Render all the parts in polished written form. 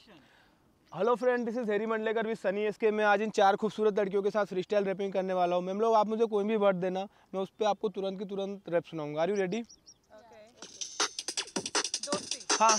Hello friend, this is हेरी Mandlekar with Sunny SK. मैं आज इन 4 खूबसूरत लड़कियों के साथ फ्री स्टाइल रैपिंग करने वाला हूँ। मैम लोग, आप मुझे कोई भी वर्ड देना, मैं उस पर आपको तुरंत की तुरंत रैप सुनाऊंगा। Are you ready? हाँ।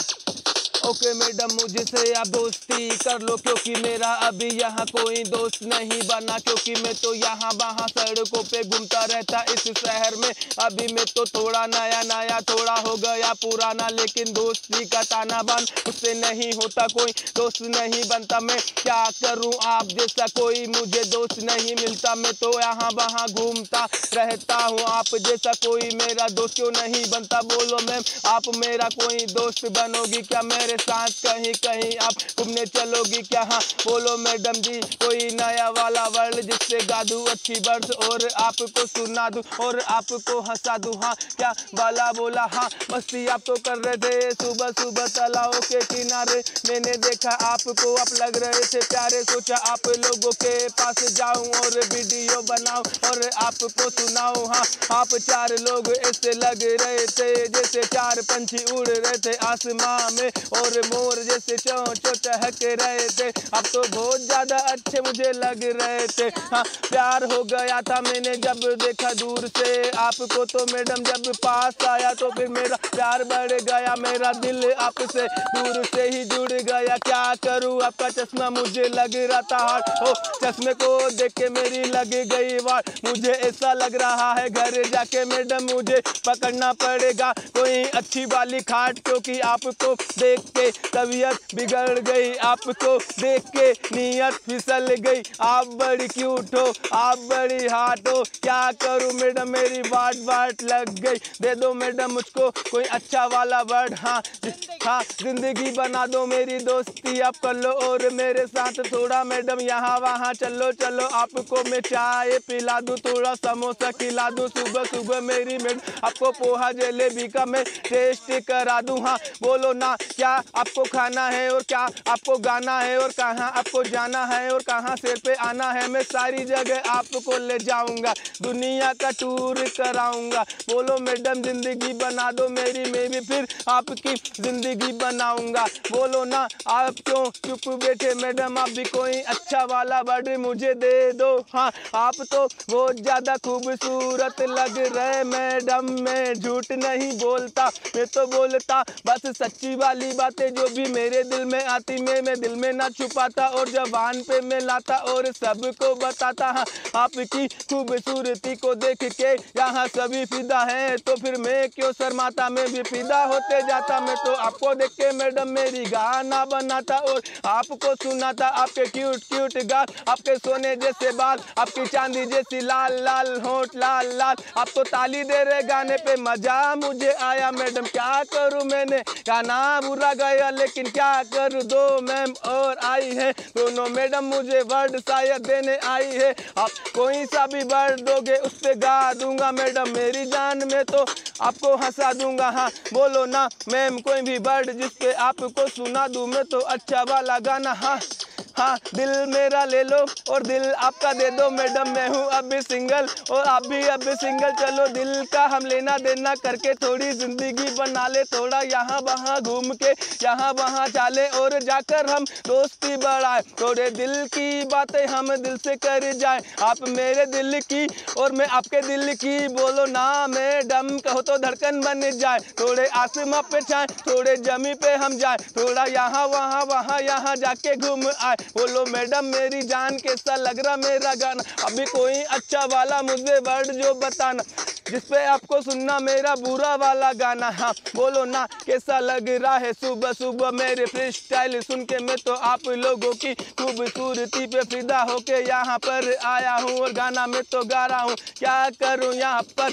ओके मैडम, मुझे से आप दोस्ती कर लो, क्योंकि मेरा अभी यहाँ कोई दोस्त नहीं बना, क्योंकि मैं तो यहाँ वहाँ सड़कों पे घूमता रहता इस शहर में। अभी मैं तो थोड़ा नया नया, थोड़ा हो गया पुराना, लेकिन दोस्ती का ताना बान उससे नहीं होता, कोई दोस्त नहीं बनता। मैं क्या करूँ, आप जैसा कोई मुझे दोस्त नहीं मिलता। मैं तो यहाँ वहाँ घूमता रहता हूँ, आप जैसा कोई मेरा दोस्त क्यों नहीं बनता? बोलो मैम, आप मेरा कोई दोस्त बनोगी क्या? मेरे साथ कहीं कहीं आप घूमने चलोगी क्या? हाँ बोलो मैडम जी, कोई नया वाला वर्ड जिससे गा दूं अच्छी वर्ड्स और आपको सुना दूं और आपको हंसा दूं। हाँ क्या वाला बोला, हाँ मस्ती आप तो कर रहे थे सुबह सुबह तालाबों के किनारे। मैंने देखा आपको, आप लग रहे थे प्यारे, सोचा आप लोगों के पास जाऊं और वीडियो बनाऊं और आपको सुनाऊं। हाँ आप 4 लोग ऐसे लग रहे थे जैसे 4 पंछी उड़ रहे थे आसमां में और मोर जैसे चों चों चहक रहे थे। अब तो बहुत ज्यादा अच्छे मुझे लग रहे थे। हाँ प्यार हो गया था मैंने जब देखा दूर से आपको, तो मैडम जब पास आया तो फिर मेरा प्यार बढ़ गया। मेरा दिल आपसे दूर से ही जुड़ गया। क्या करूँ, आपका चश्मा मुझे लग रहा था हार्ड। ओ चश्मे को देख के मेरी लग गई वाट। मुझे ऐसा लग रहा है घर जाके मैडम मुझे पकड़ना पड़ेगा कोई अच्छी वाली खाट, क्योंकि आपको देख के तबीयत बिगड़ गई, आपको देख के नीयत फिसल गई। आप बड़ी क्यूट हो, आप बड़ी हॉट हो। क्या करूं मैडम, मेरी बाट लग गई। दे दो मैडम मुझको कोई अच्छा वाला वर्ड। हाँ हाँ जिंदगी बना दो, मेरी दोस्ती आप कर लो और मेरे साथ थोड़ा मैडम यहाँ वहाँ चलो चलो। आपको मैं चाय पिला दूँ, थोड़ा समोसा खिला दूँ, सुबह सुबह मेरी मैडम आपको पोहा जलेबी का मैं टेस्ट करा दूँ। हाँ बोलो ना, क्या आपको खाना है और क्या आपको गाना है और कहाँ आपको जाना है और कहाँ से पे आना है। मैं सारी जगह आपको ले जाऊंगा, दुनिया का टूर कराऊंगा। बोलो मैडम जिंदगी बना दो मेरी, मैं भी फिर आपकी जिंदगी बनाऊंगा। बोलो ना, आप क्यों चुप बैठे मैडम, आप भी कोई अच्छा वाला वर्ड मुझे दे दो। हाँ आप तो बहुत ज्यादा खूबसूरत लग रहे मैडम, मैं झूठ नहीं बोलता, मैं तो बोलता बस सच्ची वाली बातें जो भी मेरे दिल में आती मैं दिल में ना छुपाता और जबान पे मैं लाता और सबको बताता। हाँ आपकी खूबसूरती को देख के यहाँ सभी फिदा हैं, तो फिर मैं क्यों शर्माता, मैं भी फिदा होते जाता। मैं तो आपको देख के मैडम मेरी गाना बनाता और आपको सुनाता। आपके क्यूट क्यूट गाल, आपके सोने जैसे बाल, आपकी चांदी जैसी लाल लाल होंठ लाल लाल। आप तो ताली दे रहे गाने पे, मजा मुझे आया मैडम। क्या करूं, मैंने गाना बुरा गया लेकिन क्या करूं, दो मैम और आई है, दोनों मैडम मुझे वर्ड शायद देने आई है। आप कोई सा भी वर्ड दोगे उस पे गा दूंगा मैडम, मेरी जान में तो आपको हंसा दूंगा। हाँ बोलो ना मैम, कोई भी वर्ड जिस पे आपको सुना दूं मैं तो अच्छा वाला गाना। हाँ हाँ दिल मेरा ले लो और दिल आपका दे दो मैडम, मैं हूँ अभी सिंगल और आप भी अभी सिंगल। चलो दिल का हम लेना देना करके थोड़ी जिंदगी बना ले, थोड़ा यहाँ वहाँ घूम के यहाँ वहाँ चाले और जाकर हम दोस्ती बढ़ाए, थोड़े दिल की बातें हम दिल से कर जाए। आप मेरे दिल की और मैं आपके दिल की, बोलो ना मैडम कहो तो धड़कन बन जाए। थोड़े आसमां पे छाए, थोड़े जमी पे हम जाए, थोड़ा यहाँ वहाँ यहाँ जाके घूम आए। बोलो मैडम मेरी जान कैसा लग रहा मेरा गाना, अभी कोई अच्छा वाला मुझे वर्ड जो बताना जिसपे आपको सुनना मेरा बुरा वाला गाना। हाँ बोलो ना कैसा लग रहा है सुबह सुबह मेरे फ्री स्टाइल सुन के। मैं तो आप लोगों की खूबसूरती पे फिदा होके यहाँ पर आया हूँ और गाना मैं तो गा रहा हूँ। क्या करूँ यहाँ पर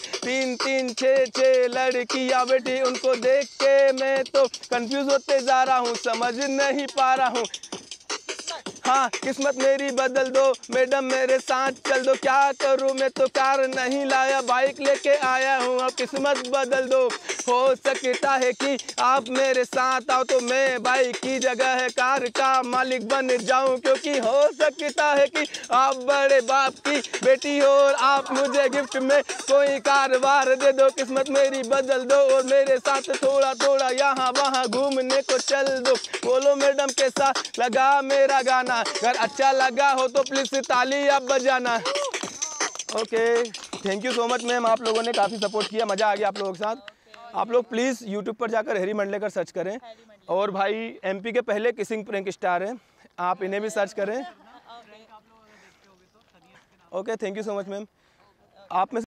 3 6 लड़कियाँ बैठी, उनको देख के मैं तो कंफ्यूज होते जा रहा हूँ, समझ नहीं पा रहा हूँ। हाँ किस्मत मेरी बदल दो मैडम मेरे साथ चल दो, क्या करूँ मैं तो कार नहीं लाया बाइक लेके आया हूँ, अब किस्मत बदल दो। हो सकता है कि आप मेरे साथ आओ तो मैं बाइक की जगह कार का मालिक बन जाऊं, क्योंकि हो सकता है कि आप बड़े बाप की बेटी हो और आप मुझे गिफ्ट में कोई कार वार दे दो। किस्मत मेरी बदल दो और मेरे साथ थोड़ा थोड़ा यहाँ वहाँ घूमने को चल दो। बोलो मैडम कैसा लगा मेरा गाना, अगर अच्छा लगा हो तो प्लीज ताली आप बजाना। Okay thank you so much ma'am, आप लोगों ने काफ़ी सपोर्ट किया, मज़ा आ गया आप लोगों के साथ। आप लोग प्लीज़ यूट्यूब पर जाकर हैरी मंडलेकर सर्च करें, और भाई एमपी के पहले किसिंग प्रैंक स्टार हैं, आप इन्हें भी सर्च करें। Okay thank you so much ma'am. आप में